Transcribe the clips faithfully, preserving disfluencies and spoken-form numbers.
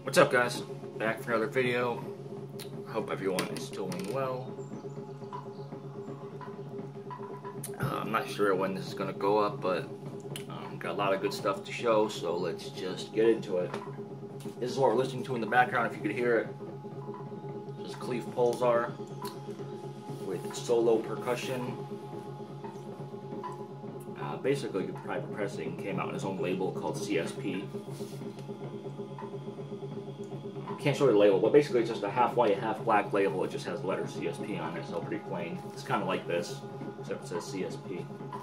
What's up, guys? Back for another video. Hope everyone is doing well. Uh, I'm not sure when this is going to go up, but um, got a lot of good stuff to show, so let's just get into it. This is what we're listening to in the background, if you could hear it. This is Cleve Pulsar with solo percussion. Uh, basically, Private Pressing came out on his own label called C S P. Can't show you the label, but basically it's just a half white, half black label. It just has the letter C S P on it, so pretty plain. It's kind of like this, except it says C S P.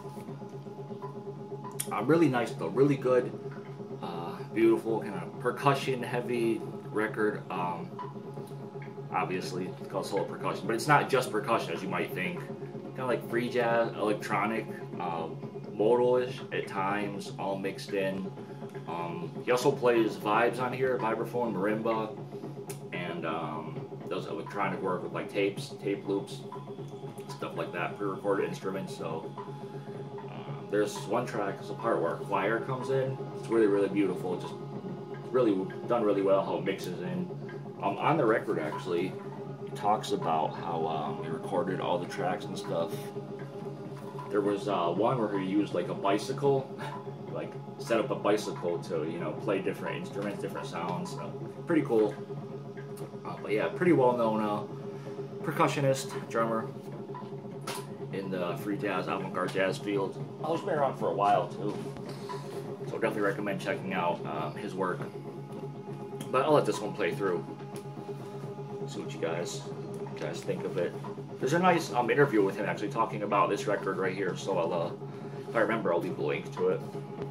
Uh, really nice though, really good, uh, beautiful, kind of percussion-heavy record. Um, obviously, it's called solo percussion, but it's not just percussion as you might think. Kind of like free jazz, electronic, uh, modal-ish at times, all mixed in. Um, he also plays vibes on here, vibraphone, marimba, and um, does electronic work with like tapes, tape loops, stuff like that, pre-recorded instruments. So um, there's one track, there's a part where a choir comes in. It's really, really beautiful. Just really done really well how it mixes in. Um, on the record, actually, it talks about how um, he recorded all the tracks and stuff. There was uh, one where he used like a bicycle. Like set up a bicycle to, you know, play different instruments, different sounds. So pretty cool. Uh, but yeah, pretty well known uh, percussionist, drummer in the free jazz, avant-garde jazz field. Oh, he's been around for a while too, so definitely recommend checking out um, his work. But I'll let this one play through. See what you guys, you guys think of it. There's a nice um, interview with him actually talking about this record right here. So I'll, uh, if I remember, I'll leave the link to it.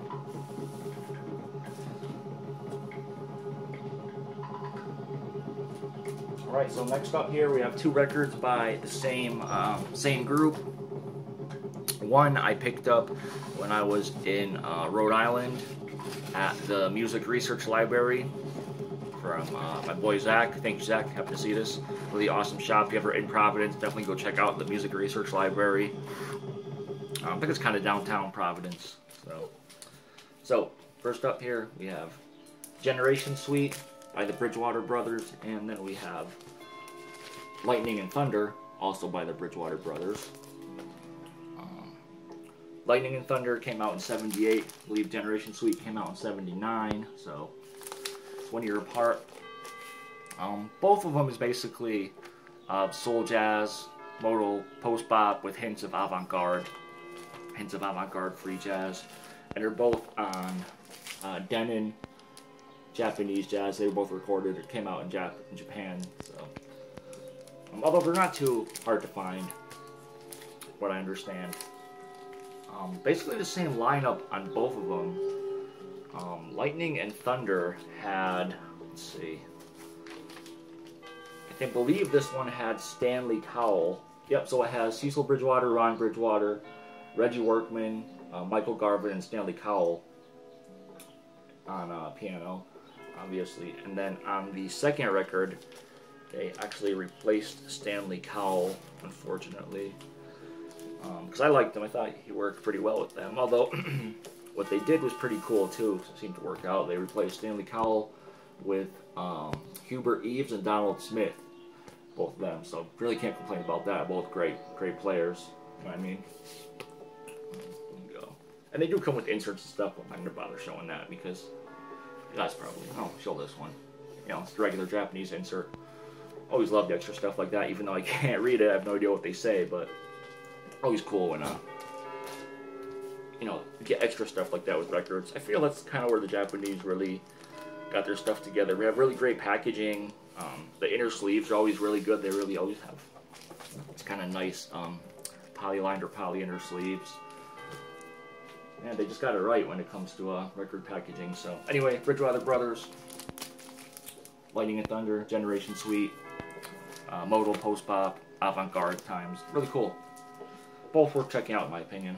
Alright, so next up here we have two records by the same um, same group. One I picked up when I was in uh, Rhode Island at the Music Research Library from uh, my boy Zach. Thank you, Zach. Happy to see this. Really awesome shop. If you're ever in Providence, definitely go check out the Music Research Library. Um, I think it's kind of downtown Providence. So, so first up here we have Generation Suite by the Bridgewater Brothers, and then we have Lightning and Thunder, also by the Bridgewater Brothers. Um, Lightning and Thunder came out in seventy-eight. I believe Generation Suite came out in seventy-nine, so it's one year apart. Um, both of them is basically uh, soul jazz, modal, post-bop with hints of avant-garde, hints of avant-garde free jazz, and they're both on uh, Denon Japanese jazz. They were both recorded. It came out in, Jap in Japan. So, um, although they're not too hard to find, what I understand. Um, basically the same lineup on both of them. Um, Lightning and Thunder had, let's see, I think believe this one had Stanley Cowell. Yep. So it has Cecil Bridgewater, Ron Bridgewater, Reggie Workman, uh, Michael Garvin, and Stanley Cowell on uh, piano, obviously. And then on the second record, they actually replaced Stanley Cowell, unfortunately. Because um, I liked him. I thought he worked pretty well with them. Although, what they did was pretty cool, too. It seemed to work out. They replaced Stanley Cowell with um, Hubert Eaves and Donald Smith. Both of them. So, really can't complain about that. Both great, great players. You know what I mean? And they do come with inserts and stuff, but I'm not going to bother showing that because you guys probably, oh, show this one. You know, it's the regular Japanese insert. Always loved extra stuff like that, even though I can't read it. I have no idea what they say, but always cool when, uh, you know, get extra stuff like that with records. I feel that's kind of where the Japanese really got their stuff together. We have really great packaging. Um, the inner sleeves are always really good. They really always have, it's kind of nice um, poly-lined or poly inner sleeves. And they just got it right when it comes to uh, record packaging. So anyway, Bridgewater Brothers, Lightning and Thunder, Generation Suite, uh, modal, post-bop, avant-garde times. Really cool. Both worth checking out in my opinion.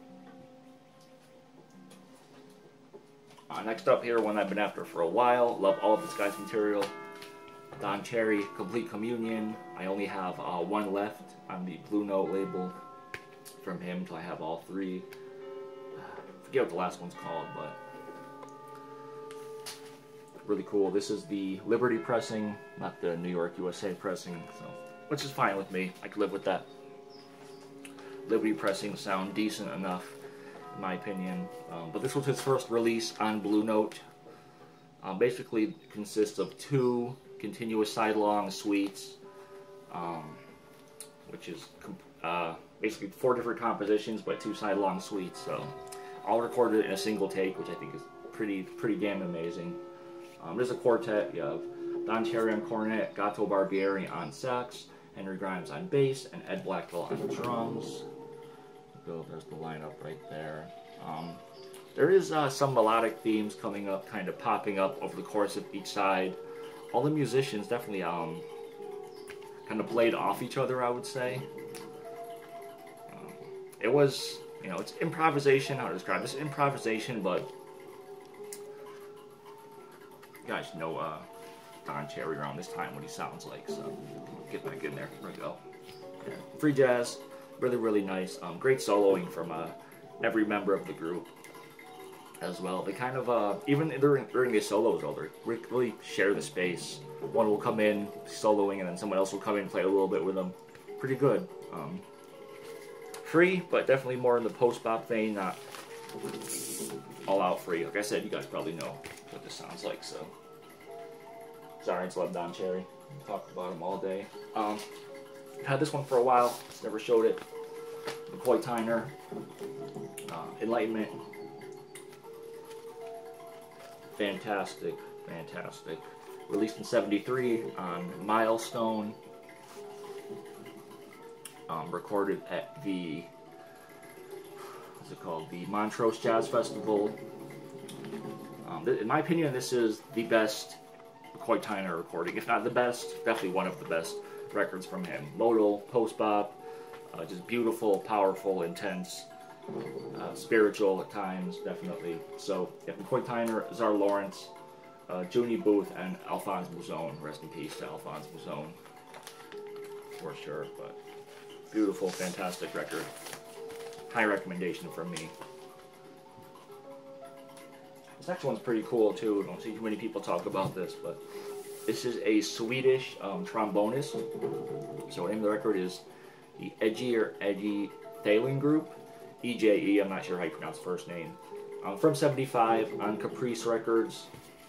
Uh, next up here, one I've been after for a while. Love all of this guy's material. Don Cherry, Complete Communion. I only have uh, one left on the Blue Note label from him until I have all three. I forget what the last one's called, but really cool. This is the Liberty pressing, not the New York U S A pressing, so which is fine with me. I could live with that. Liberty pressing sound decent enough, in my opinion. Um, but this was his first release on Blue Note. Um, basically, it consists of two continuous side-long suites, um, which is uh, basically four different compositions, but two side-long suites. So, all recorded in a single take, which I think is pretty, pretty damn amazing. Um, there's a quartet. You have Don Cherry on cornet, Gato Barbieri on sax, Henry Grimes on bass, and Ed Blackwell on drums. Go, there's the lineup right there. Um, there is uh, some melodic themes coming up, kind of popping up over the course of each side. All the musicians definitely um, kind of played off each other, I would say. Um, it was, you know, it's improvisation, how to describe this, improvisation, but you guys know uh, Don Cherry around this time, what he sounds like, so get back in there. There we go. Yeah. Free jazz, really, really nice. Um, great soloing from uh, every member of the group as well. They kind of, uh, even during, during the solos, they really share the space. One will come in soloing, and then someone else will come in and play a little bit with them. Pretty good. Um, free, but definitely more in the post-bop vein, not all-out free. Like I said, you guys probably know what this sounds like, so. Sorry, I just love Don Cherry. Talked about him all day. Um, had this one for a while, just never showed it. McCoy Tyner, uh, Enlightenment. Fantastic, fantastic. Released in seventy-three on Milestone. Um, recorded at the, what's it called? The Montrose Jazz Festival. Um, in my opinion, this is the best McCoy Tyner recording. If not the best, definitely one of the best records from him. Modal, post-bop, uh, just beautiful, powerful, intense. Uh, spiritual at times, definitely. So, yeah, McCoy Tyner, Czar Lawrence, uh, Junie Booth, and Alphonse Mouzon. Rest in peace to Alphonse Mouzon, for sure. But beautiful, fantastic record. High recommendation from me. This next one's pretty cool too. I don't see too many people talk about this, but this is a Swedish um, trombonist. So, the name of the record is the Edgy or Edgy Thalen Group. E J E, I'm not sure how you pronounce the first name. Um, from seventy-five on Caprice Records.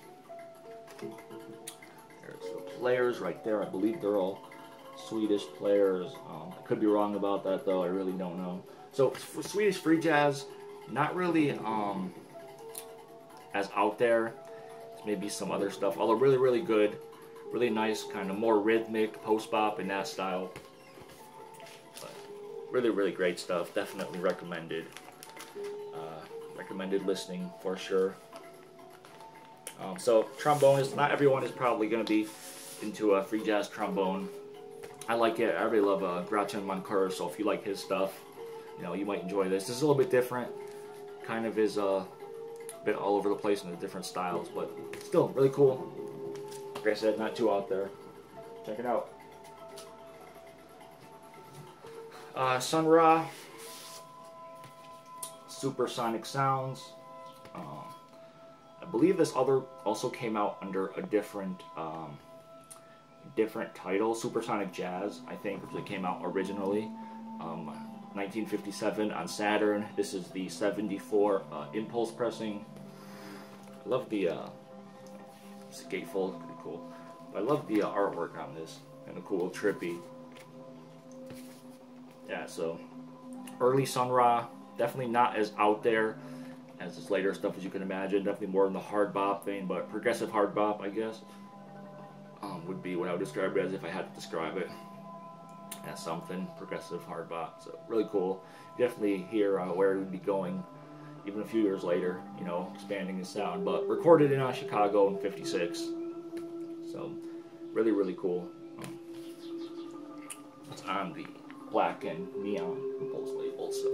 There's the players right there. I believe they're all Swedish players. Um, I could be wrong about that though. I really don't know. So Swedish free jazz, not really um, as out there as maybe some other stuff. Although really, really good. Really nice, kind of more rhythmic, post-bop in that style. Really, really great stuff. Definitely recommended. Uh, recommended listening for sure. Um, so, trombonist, not everyone is probably going to be into a free jazz trombone. I like it. I really love uh, Gratien Moncur, so if you like his stuff, you know, you might enjoy this. This is a little bit different. Kind of is uh, a bit all over the place in the different styles, but still really cool. Like I said, not too out there. Check it out. Uh, Sun Ra, Supersonic Sounds. Um, I believe this other also came out under a different, um, different title, Supersonic Jazz. I think it came out originally, um, nineteen fifty-seven on Saturn. This is the seventy-four uh, Impulse pressing. I love the uh, gatefold, pretty cool. I love the uh, artwork on this, kind of cool, trippy. Yeah, so early Sun Ra, definitely not as out there as his later stuff as you can imagine. Definitely more in the hard bop vein, but progressive hard bop, I guess, um, would be what I would describe it as if I had to describe it as something. Progressive hard bop, so really cool. You definitely hear uh, where it would be going even a few years later, you know, expanding his sound. But recorded in uh, Chicago in fifty-six, so really, really cool. Um, it's on the Black and Neon Impulse label, so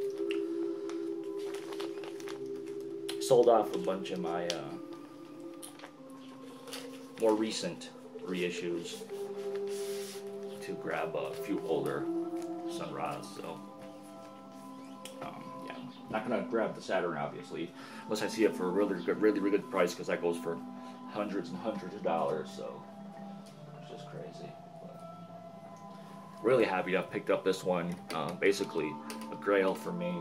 sold off a bunch of my uh, more recent reissues to grab a few older Sun Ra's. So um, yeah, not gonna grab the Saturn obviously unless I see it for a really good, really, really good price, because that goes for hundreds and hundreds of dollars, so it's just crazy. But really happy to have picked up this one. Uh, basically, a grail for me.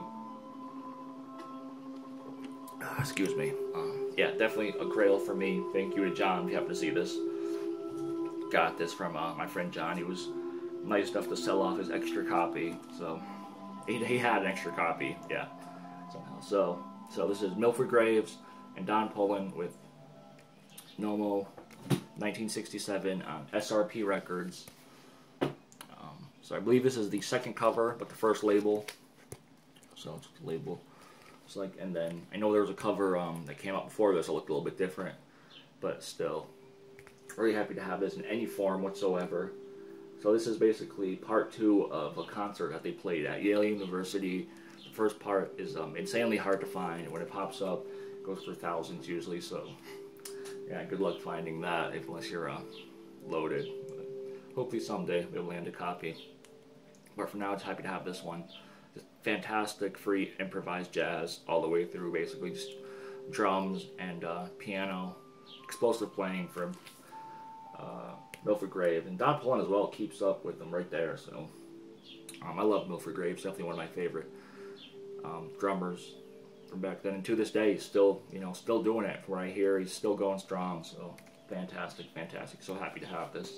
Uh, excuse me. Um, yeah, definitely a grail for me. Thank you to John if you happen to see this. Got this from uh, my friend John. He was nice enough to sell off his extra copy, so he, he had an extra copy, yeah. Somehow. So, so this is Milford Graves and Don Pullen with Nomo, nineteen sixty-seven on S R P Records. Um, so I believe this is the second cover, but the first label. So it's the label. It's like, and then I know there was a cover um, that came out before this. It looked a little bit different, but still, really happy to have this in any form whatsoever. So this is basically part two of a concert that they played at Yale University. The first part is um, insanely hard to find. When it pops up, it goes for thousands usually. So yeah, good luck finding that unless you're uh, loaded. But hopefully someday we'll land a copy. But for now, it's happy to have this one. Just fantastic free improvised jazz all the way through, basically just drums and uh, piano, explosive playing from uh, Milford Graves, and Don Pullen as well keeps up with them right there. So um, I love Milford Graves, definitely one of my favorite um, drummers from back then, and to this day he's still, you know, still doing it. From what I hear, he's still going strong. So fantastic, fantastic. So happy to have this.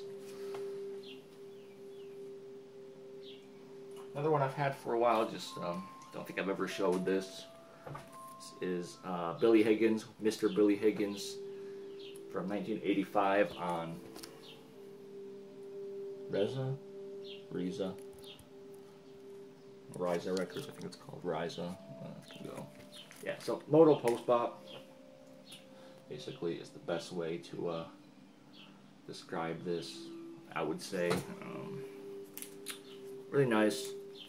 Another one I've had for a while, just um, don't think I've ever showed this. This is uh, Billy Higgins, Mister Billy Higgins, from nineteen eighty-five on Reza, Reza, Reza Records. I think it's called Reza. Uh, go. Yeah. So Moto Post Bop basically is the best way to uh, describe this. I would say um, really nice.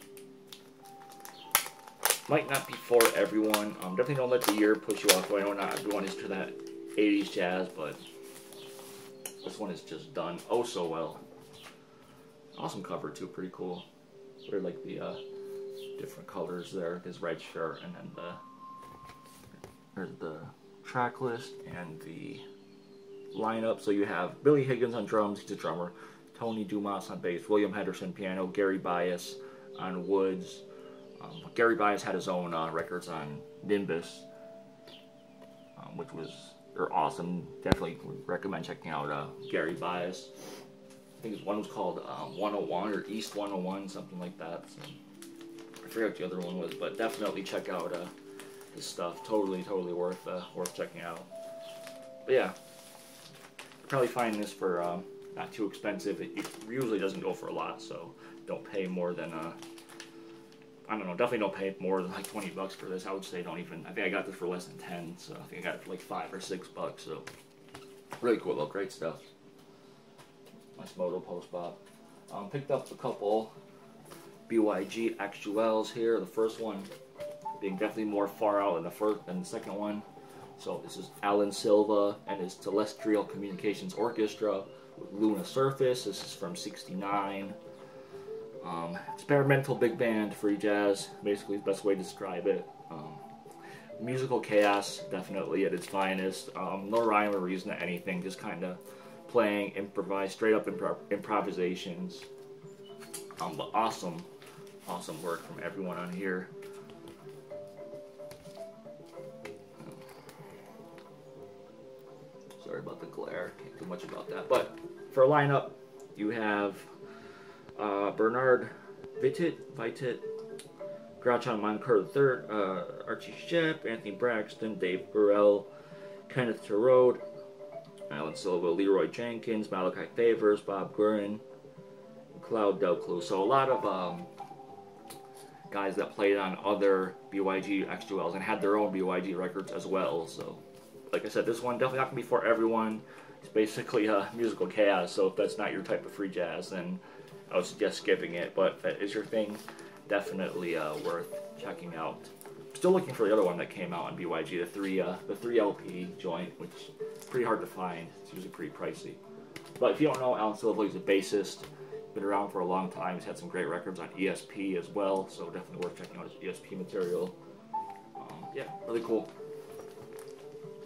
Might not be for everyone. Um, definitely don't let the year push you off. I know not everyone is to that eighties jazz, but this one is just done oh so well. Awesome cover too, pretty cool. Really like the uh, different colors there. His red shirt, and then the there's the track list and the lineup. So you have Billy Higgins on drums, he's a drummer. Tony Dumas on bass. William Henderson piano. Gary Bias on woods. Um, Gary Bias had his own uh, records on Nimbus, um, which was are awesome. Definitely recommend checking out uh, Gary Bias. I think his one was called uh, one oh one or East one oh one, something like that. So I forget what the other one was, but definitely check out uh, his stuff. Totally, totally worth uh, worth checking out. But yeah, probably find this for um, not too expensive. It, it usually doesn't go for a lot, so don't pay more than uh, I don't know. Definitely don't pay more than like twenty bucks for this. I would say don't even. I think I got this for less than ten, so I think I got it for like five or six bucks. So really cool, though. Great stuff. Nice Moto Post Bop. Um, picked up a couple B Y G Actuels here. The first one being definitely more far out than the first than the second one. So this is Alan Silva and his Celestial Communications Orchestra with Luna Surface. This is from sixty-nine. Um, experimental big band, free jazz, basically the best way to describe it. Um, musical chaos, definitely at its finest. Um, no rhyme or reason to anything, just kind of playing, improvise, straight up impro improvisations. Um, but awesome, awesome work from everyone on here. Sorry about the glare, can't do much about that. But for a lineup, you have Uh, Bernard Vitit, Vitit, Groucho Moncur the third, uh, Archie Shepp, Anthony Braxton, Dave Burrell, Kenneth Turode, Alan Silva, Leroy Jenkins, Malachi Favors, Bob Guerin, Cloud Delclue. So a lot of um, guys that played on other B Y G X two Ls and had their own B Y G records as well. So like I said, this one definitely not going to be for everyone. It's basically a uh, musical chaos, so if that's not your type of free jazz, then I would suggest skipping it, but if that is your thing, definitely uh, worth checking out. Still looking for the other one that came out on B Y G, the three uh, the three L P joint, which is pretty hard to find. It's usually pretty pricey. But if you don't know, Alan Silva is a bassist. Been around for a long time. He's had some great records on E S P as well, so definitely worth checking out his E S P material. Um, yeah, really cool. And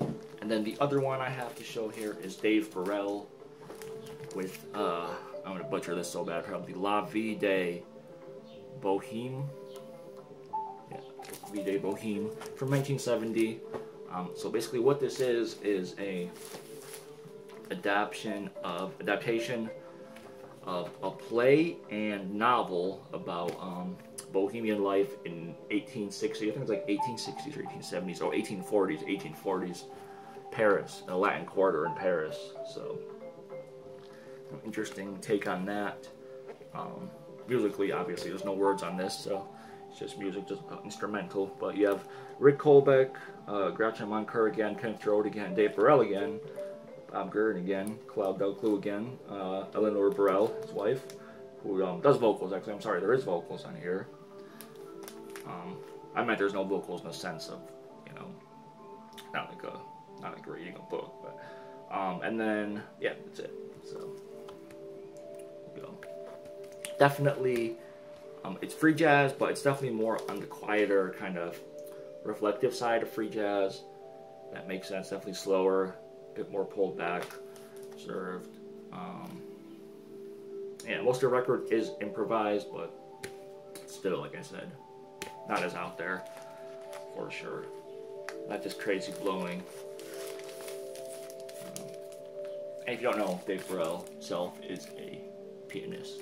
And then the other one I have to show here is Dave Burrell with, uh, I'm going to butcher this so bad, probably La Vie de Boheme. Yeah, La Vie de Boheme from nineteen seventy. Um, so basically what this is, is a adaptation of, adaptation of a play and novel about um, Bohemian life in eighteen sixty. I think it's like eighteen sixties or eighteen seventies, or eighteen forties, eighteen forties Paris, a Latin Quarter in Paris. So, interesting take on that. Um, musically, obviously, there's no words on this, so it's just music, just uh, instrumental. But you have Rick Colbeck, uh, Groucho Moncur again, Kenneth Drode again, Dave Burrell again, Bob Gurn again, Claude Delclue again, uh, Eleanor Burrell, his wife, who um, does vocals. Actually, I'm sorry, there is vocals on here. Um, I meant there's no vocals in the sense of, you know, not like a not like reading a book, but um, and then yeah, that's it. So, you know, definitely, um, it's free jazz, but it's definitely more on the quieter, kind of reflective side of free jazz. That makes sense. Definitely slower, a bit more pulled back, reserved. Um, yeah, most of the record is improvised, but still, like I said, not as out there for sure. Not just crazy blowing. Um, and if you don't know, Dave Burrell himself is a pianist.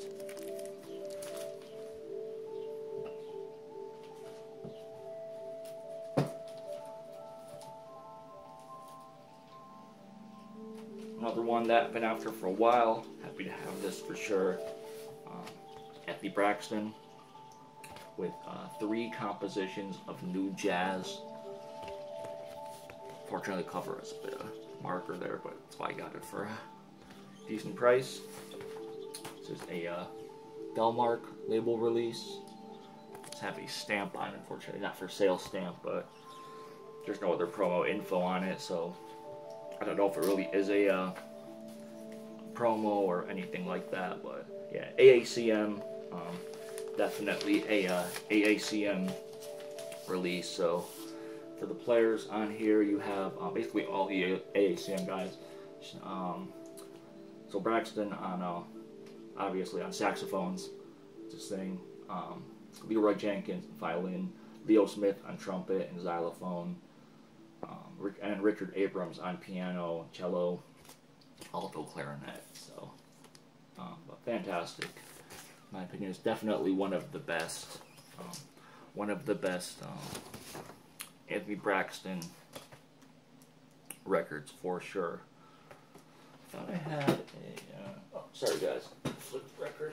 Another one that I've been after for a while. Happy to have this for sure. Um, Anthony Braxton with uh, three compositions of new jazz. Fortunately, the cover is a bit of a marker there, but that's why I got it for a decent price. This is a uh, Delmark label release. It's have a stamp on it, unfortunately, not for sale stamp, but there's no other promo info on it, so I don't know if it really is a uh, promo or anything like that, but yeah, A A C M, um, definitely a uh, A A C M release. So for the players on here, you have uh, basically all the A A C M guys. Um, so Braxton on, uh, obviously on saxophones, just saying, um, Leroy Jenkins violin, Leo Smith on trumpet and xylophone, um, and Richard Abrams on piano, cello, alto, clarinet. So, um, but fantastic. In my opinion, it's definitely one of the best, um, one of the best um, Anthony Braxton records for sure. Thought I had a, uh, oh, sorry guys, flip record.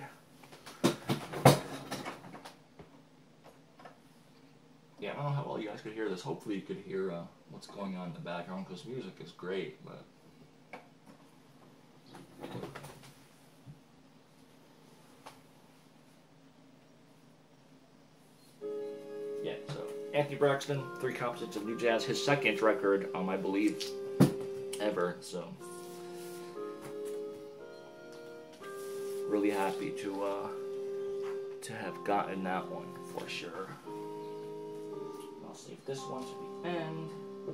Yeah, I don't know how well you guys could hear this. Hopefully you could hear uh, what's going on in the background, because music is great, but yeah, so Anthony Braxton, three compositions of new jazz, his second record, um, I believe, ever, so really happy to uh, to have gotten that one for sure. I'll save this one to the end.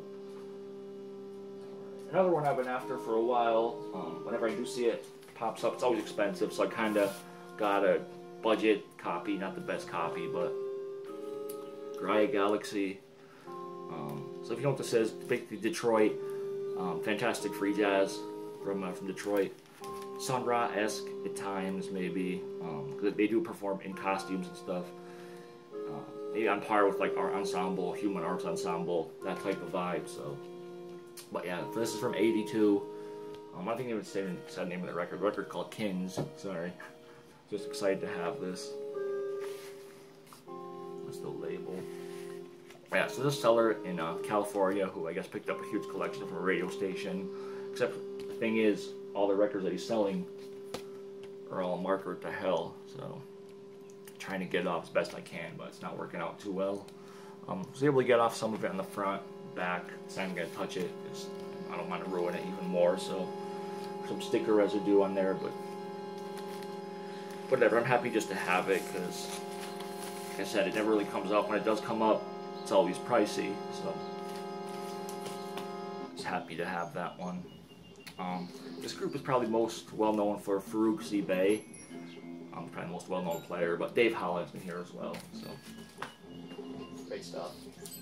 Another one I've been after for a while. Um, whenever I do see it, it pops up. It's always expensive, so I kind of got a budget copy, not the best copy, but Gaia Galaxy. Um, so if you know what this is, basically Detroit, um, fantastic free jazz from uh, from Detroit. Sun Ra-esque at times, maybe. Um, they do perform in costumes and stuff. Uh, maybe on par with like our ensemble, Human Arts Ensemble, that type of vibe. So, but yeah, this is from eighty-two. Um, I think they would say the name of the record. Record called Kings. Sorry, just excited to have this. What's the label? Yeah, so this seller in uh, California, who I guess picked up a huge collection from a radio station. Except the thing is, all the records that he's selling are all markered to hell. So, trying to get it off as best I can, but it's not working out too well. Um, I was able to get off some of it on the front, back. So I'm gonna touch it because I don't want to ruin it even more. So, some sticker residue on there, but whatever. I'm happy just to have it because, like I said, it never really comes up. When it does come up, it's always pricey. So, just happy to have that one. Um, this group is probably most well known for Farouk Zibay. Um, probably the most well known player, but Dave Holland's been here as well. So great stuff.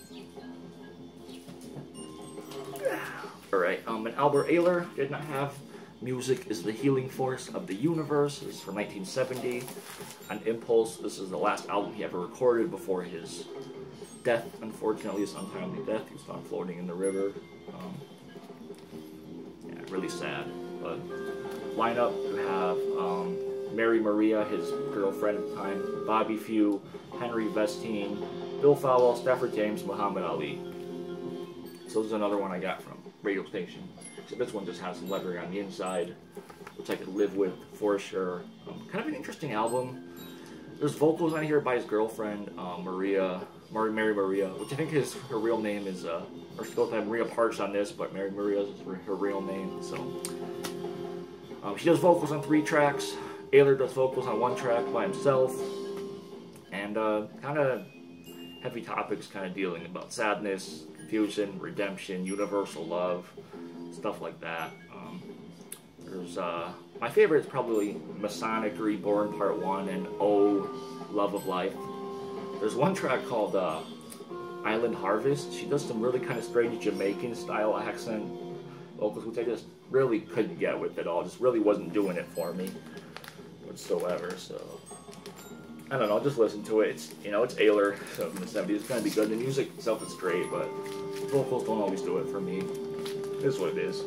Alright, um, and Albert Ayler did not have Music is the Healing Force of the Universe. This is from nineteen seventy. On Impulse, this is the last album he ever recorded before his death, unfortunately, his untimely death. He was found floating in the river. Um, yeah, really sad. But lineup, you have um, Mary Maria, his girlfriend at the time, Bobby Few, Henry Vestine, Bill Fowler, Stafford James, Muhammad Ali. So this is another one I got from Radio Station. So this one just has some lettering on the inside, which I could live with for sure. Um, kind of an interesting album. There's vocals on here by his girlfriend, uh, Maria, Mary, Mary Maria, which I think his her real name is, uh, or she goes by Maria Parks on this, but Mary Maria is her real name. So um, she does vocals on three tracks. Ayler does vocals on one track by himself, and uh, kind of heavy topics, kind of dealing about sadness, confusion, redemption, universal love, stuff like that. Um, there's uh, my favorite is probably Masonic Reborn Part One and Oh Love of Life. There's one track called uh, Island Harvest. She does some really kind of strange Jamaican style accent vocals, which I just really couldn't get with at all. Just really wasn't doing it for me whatsoever. So I don't know. Just listen to it. It's, you know, it's Ayler, so from the seventies. It's gonna be good. The music itself is great, but vocals don't always do it for me. It is what it is.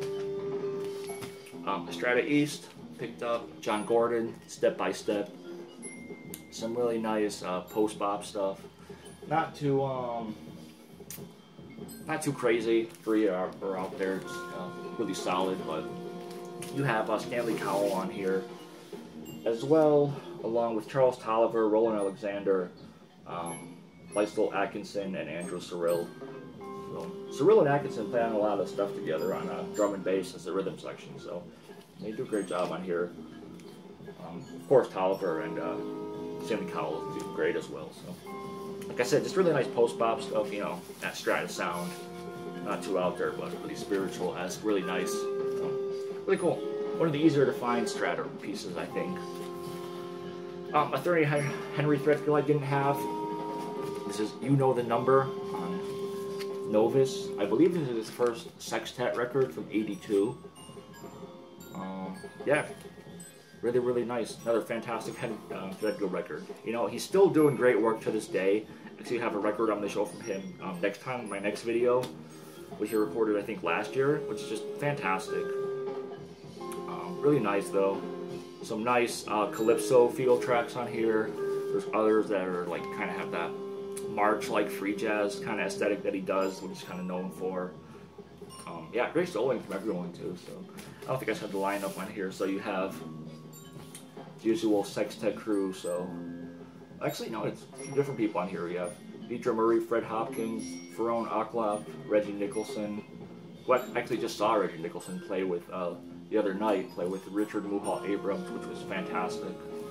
Um, Strata East picked up John Gordon, Step by Step. Some really nice uh, post-bop stuff. Not too, um, not too crazy. Three are, are out there. It's uh, really solid, but you have uh, Stanley Cowell on here as well, along with Charles Tolliver, Roland Alexander, um, Lysol Atkinson, and Andrew Cyril. So, Cyril and Atkinson play on a lot of stuff together on uh, drum and bass as the rhythm section, so they do a great job on here. Um, of course, Tolliver and uh, Stanley Cowell do great as well. So, like I said, just really nice post-bop stuff, you know, that Strata sound. Not too out there, but really spiritual, as really nice. So, really cool. One of the easier to find Strata pieces, I think. Um, a thirty Henry Threadgill I didn't have. This is You Know the Number on Novus. I believe this is his first sextet record from eighty-two. Um, yeah, really, really nice. Another fantastic Henry uh, Threadgill record. You know, he's still doing great work to this day. Actually, have a record I'm going to show from him um, next time, my next video, which he recorded, I think, last year, which is just fantastic. Um, really nice, though. Some nice uh, calypso feel tracks on here. There's others that are, like, kind of have that march-like free jazz kind of aesthetic that he does, which he's kind of known for. Um, yeah, great soloing from everyone, too. So I don't think I said the lineup on here. So you have the usual sextet crew. So actually, no, it's different people on here. We have Deidre Murray, Fred Hopkins, Ferone Aklop, Reggie Nicholson. What actually just saw Reggie Nicholson play with uh, the other night, play with Richard Muhal Abrams, which was fantastic.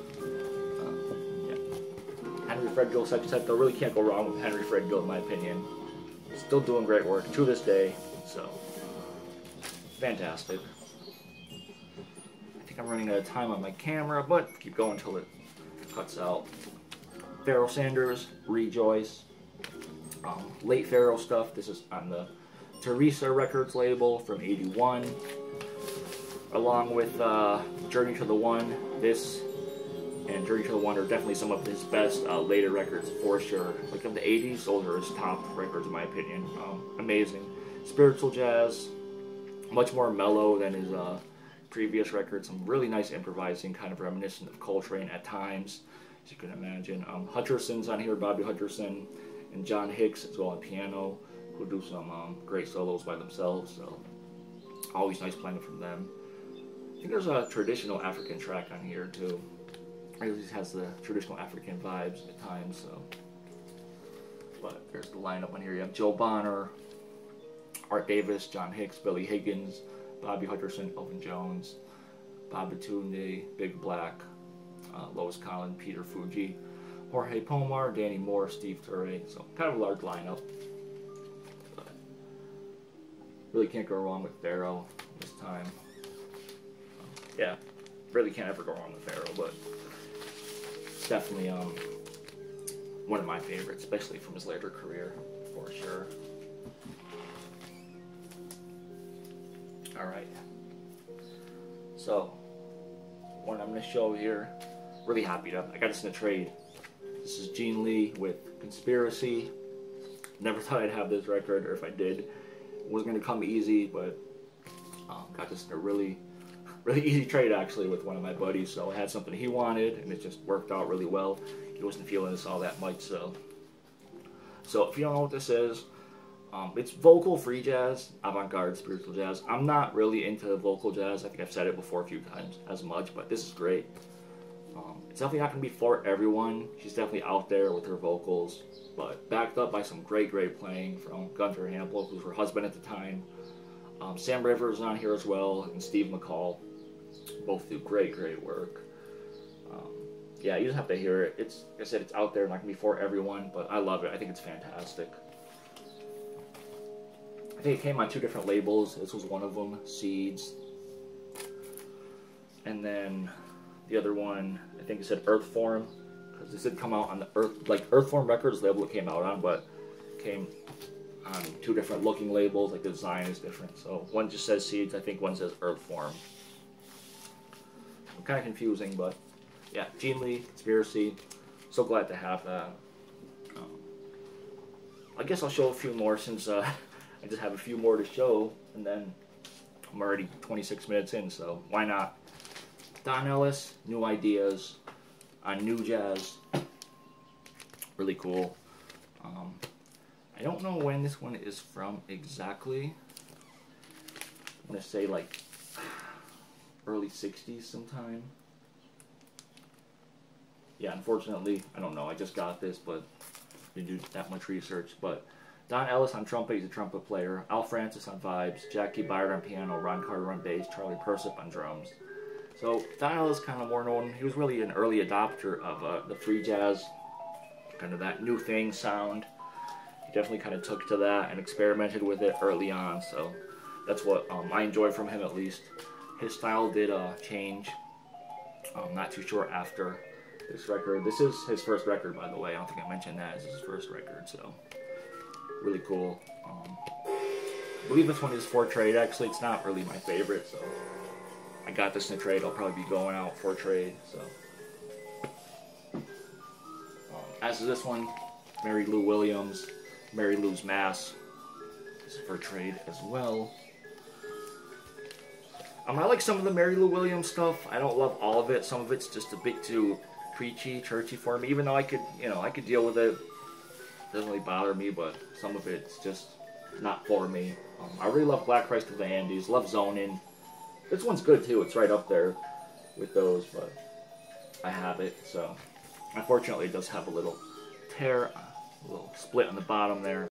Henry Threadgill sextet, though, really can't go wrong with Henry Threadgill, in my opinion. Still doing great work to this day, so fantastic. I think I'm running out of time on my camera, but keep going until it cuts out. Pharoah Sanders, Rejoice, um, late Pharoah stuff. This is on the Teresa Records label from eighty-one, along with uh, Journey to the One. This and Journey to the One are definitely some of his best uh, later records for sure. Like in the eighties, those are his top records in my opinion. Um, amazing. Spiritual jazz, much more mellow than his uh, previous records. Some really nice improvising, kind of reminiscent of Coltrane at times, as you can imagine. Um, Hutcherson's on here, Bobby Hutcherson, and John Hicks as well on piano, who do some um, great solos by themselves. So always nice playing from them. I think there's a traditional African track on here too. It always has the traditional African vibes at times, so. But there's the lineup on here. You have Joe Bonner, Art Davis, John Hicks, Billy Higgins, Bobby Hutcherson, Elvin Jones, Bob Batunde, Big Black, uh, Lois Collin, Peter Fuji, Jorge Pomar, Danny Moore, Steve Turre. So kind of a large lineup. But Really can't go wrong with Pharaoh this time. Yeah, really can't ever go wrong with Pharaoh, but it's definitely um, one of my favorites, especially from his later career, for sure. Alright, so one I'm going to show here, really happy to, I got this in a trade. This is Gene Lee with Conspiracy. Never thought I'd have this record, or if I did, it wasn't going to come easy, but um, got this in a really, really easy trade actually with one of my buddies. So I had something he wanted, and it just worked out really well. He wasn't feeling this all that much, so. So if you don't know what this is, um, it's vocal free jazz, avant-garde spiritual jazz. I'm not really into vocal jazz. I think I've said it before a few times as much, but this is great. Um, it's definitely not going to be for everyone. She's definitely out there with her vocals, but backed up by some great, great playing from Gunther Hample, who was her husband at the time. Um, Sam Rivers on here as well, and Steve McCall. Both do great, great work. Um, yeah, you just have to hear it. It's, like I said, it's out there, not going to be for everyone, but I love it. I think it's fantastic. I think it came on two different labels. This was one of them, Seeds. And then the other one, I think it said Earthform, because this did come out on the Earth, like Earthform Records label it came out on, but it came on two different looking labels, like the design is different. So one just says Seeds, I think one says Earthform. Kind of confusing, but yeah, Gene Lee, Conspiracy, so glad to have that. Um, I guess I'll show a few more since uh, I just have a few more to show, and then I'm already twenty-six minutes in, so why not? Don Ellis, New Ideas on New Jazz, really cool. Um, I don't know when this one is from exactly. I'm going to say like early sixties sometime. Yeah, unfortunately, I don't know. I just got this, but didn't do that much research. But Don Ellis on trumpet, he's a trumpet player. Al Francis on vibes. Jackie Byard on piano. Ron Carter on bass. Charlie Persip on drums. So Don Ellis kind of more known. He was really an early adopter of uh, the free jazz, kind of that new thing sound. He definitely kind of took to that and experimented with it early on. So that's what um, I enjoy from him, at least. His style did uh, change, um, not too short after this record. This is his first record, by the way. I don't think I mentioned that. This is his first record, so really cool. Um, I believe this one is for trade. Actually, it's not really my favorite, so I got this in a trade. I'll probably be going out for trade. So, um, as is this one, Mary Lou Williams, Mary Lou's Mass. This is for trade as well. Um, I like some of the Mary Lou Williams stuff. I don't love all of it. Some of it's just a bit too preachy, churchy for me. Even though I could, you know, I could deal with it. It doesn't really bother me, but some of it's just not for me. Um, I really love Black Christ of the Andes. Love Zonin'. This one's good too. It's right up there with those, but I have it. So unfortunately, it does have a little tear, a little split on the bottom there.